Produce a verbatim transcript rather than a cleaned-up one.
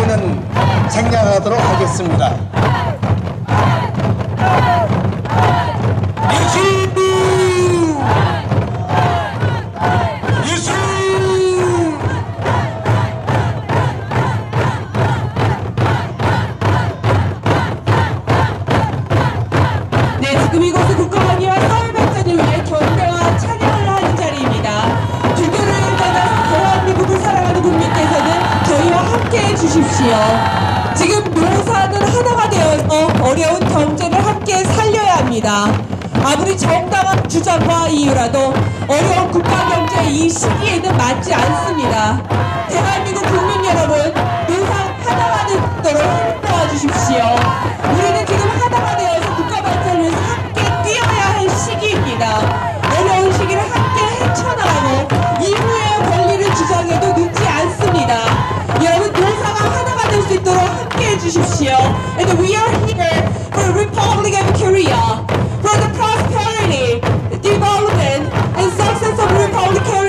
저희는 생략하도록 하겠습니다. 지금 이곳은 국가원리와 사회발전을 위해 경배와 찬양을 하는 자리입니다. 주교를 떠나서 대한민국을 사랑하는 국민께서는 저희와 함께해 주십시오. 지금 노사는 하나가 되어서 어려운 경제를 함께 살려야 합니다. 아무리 정당한 주장과 이유라도 어려운 국가경제 이 시기에는 맞지 않습니다. 대한민국 국민 여러분, 노사 하나가 되도록 힘도와 주십시오. 우리는 지금 하나가 되어서 국가 발전을 위해서 함께 뛰어야 할 시기입니다. 어려운 시기를 함께 헤쳐나가고 이후의 권리를 주장해도 늦지 않습니다. 여러분, 노사가 하나가 될 수 있도록 함께 해주십시오. And we are here for the Republic of Korea, for the prosperity, development, and success of the Republic of